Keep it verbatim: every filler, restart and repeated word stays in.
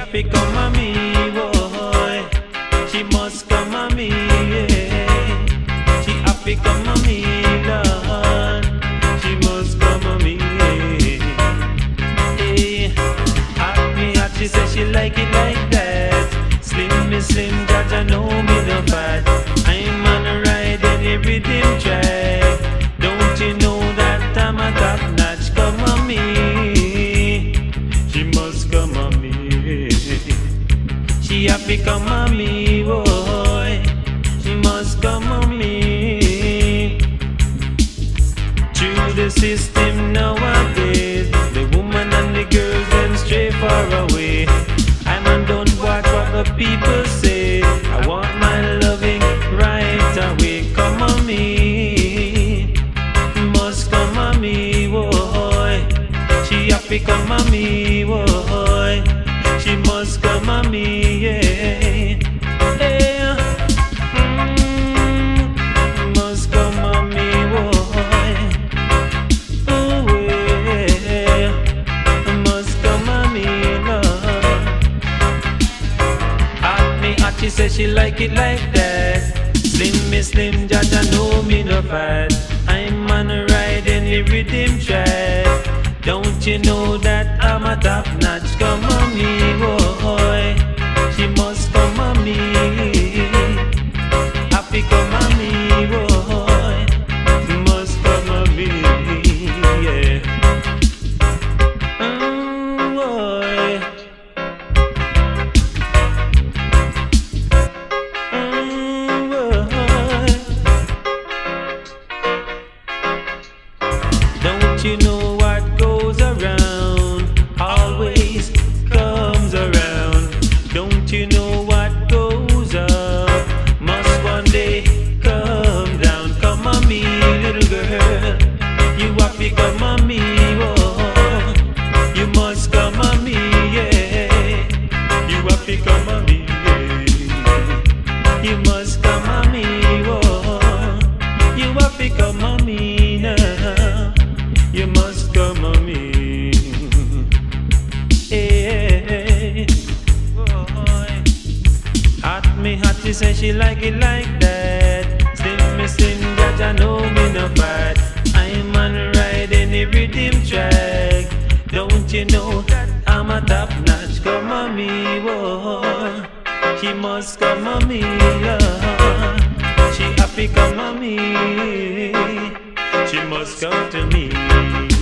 have to come on me, boy. She must come on me, yeah. She have to come on me, Lord. She must come on me, yeah. Hey, at me hot, she said she like it like that. Slim me slim, Jaja know me no bad. I'm on a ride in the rhythm track. Don't you know that I'm a top notch? Come on me, she must come on me. She have to come on me, boy. She must come on me. Through the system nowadays, the woman and the girls them stray far away. I'm and don't watch what the people say. I want my loving right away. Come on me, must come on me, boy. She have to come on me, boy. She must come on me, yeah. Yeah. Mm, must come on me, boy. Oh, yeah. Must come on me, Lord. At me, at she said she like it like that. Slim me slim, Jaja know me no fat. I'm on a ride in the rhythm track. Don't you know that I'm a top notch? Come on me, boy. She must come on me. Happy come on me, boy. She must come on me, yeah. Mm, boy. Mm, boy. Don't you know what goes around always comes around? Don't you know what goes up must one day come down? Come on me, little girl. You have to come on me, oh. You must come on me, yeah. You have to come on me, yeah. You must come on me, oh. You have to come on me now. You must come on me, hey, boy. Hot me hot, she say she like it like that. Slim me slim, Jaja know me no bad. I'm on a ride in the rhythm track. Don't you know that I'm a top notch? Come on me, boy. She must come on me, yeah. She happy come on me. She must come to me.